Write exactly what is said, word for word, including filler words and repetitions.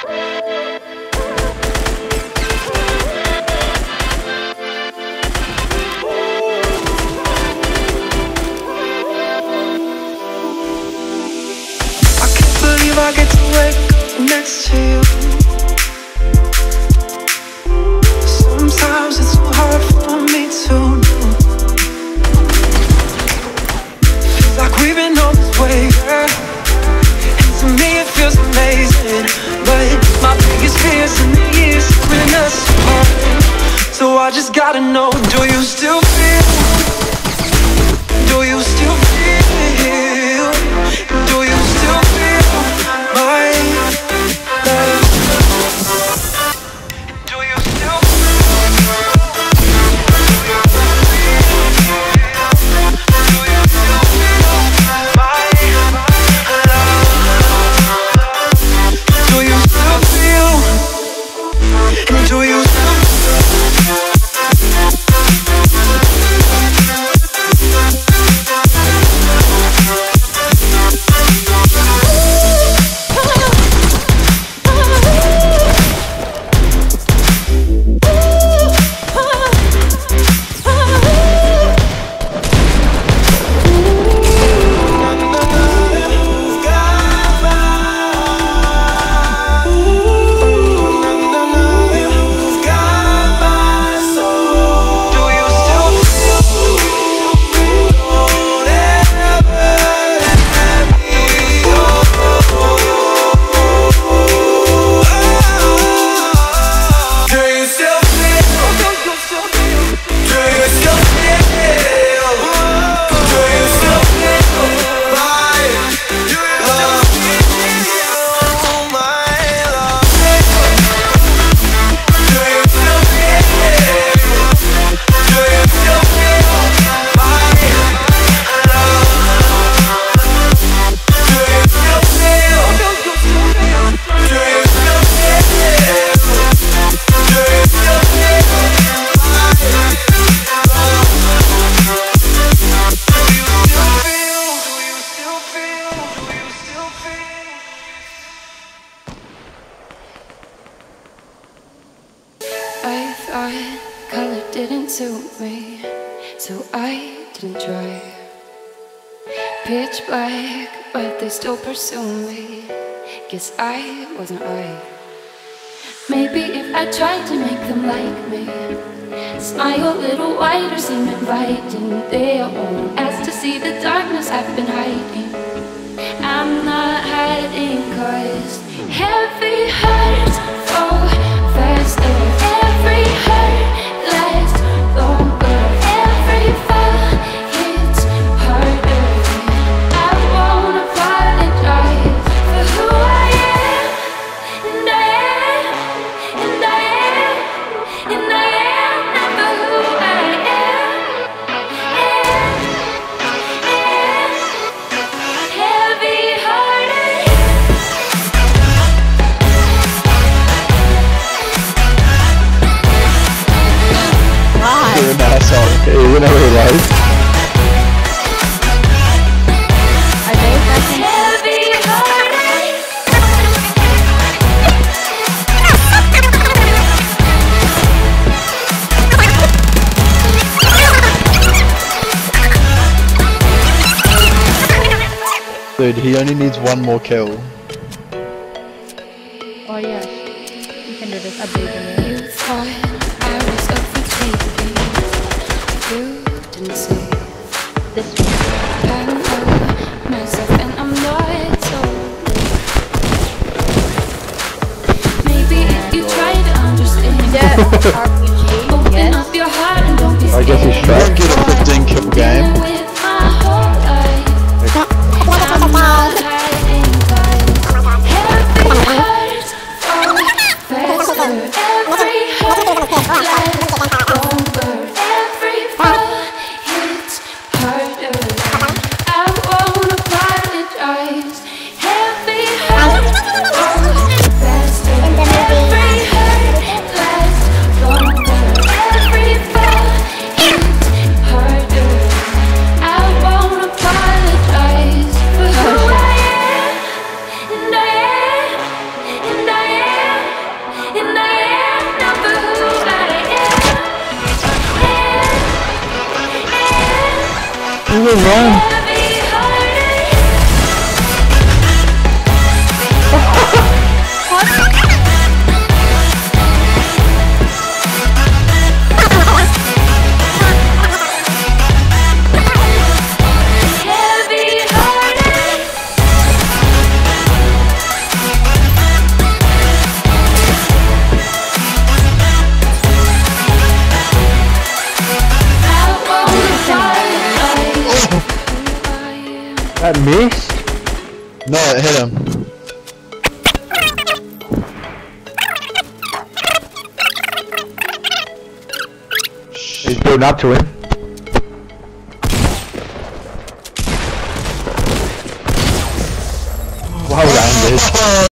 I get to wake up next to you. Sometimes it's so hard for me to know. Feels like we've been on this way, girl, and to me it feels amazing. But my biggest fears in the years bring us apart. So I just gotta know, do you still feel? Do you still feel? Do you still feel my love? Do you still Do you still feel my love? Do you still feel? And do you still color didn't suit me, so I didn't try. Pitch black, but they still pursue me. Guess I wasn't right. Maybe if I tried to make them like me, smile a little wider, seem inviting, they won't ask to see the darkness I've been hiding. I'm not hiding, cause heavy hearts fall faster. Every hurt lasts longer. Every fall hits harder. I won't apologize for who I am, and I am, and I am, and I am never who I am. And, and heavy hearted. You're a nice song. You know who it was? I think that's Heavy hearted. Dude, he only needs one more kill. Oh yeah, you can do this. Update me. You thought I was up for taking. You didn't see. This one. I know myself and I'm not so good. Maybe if you try to understand, Yeah, R P G. open Yes. up your heart and don't be I scared. guess he should. Don't get a fifteen kill game. Dealing with my whole life. I'm not hiding, guys. Heavy hearts fall faster. Every heart lasts longer. Every fall hits harder. I won't apologize. Heavy hearts fall faster. Every heart lasts longer. Every fall hits harder. run. That missed? No, it hit him. He's building up to him.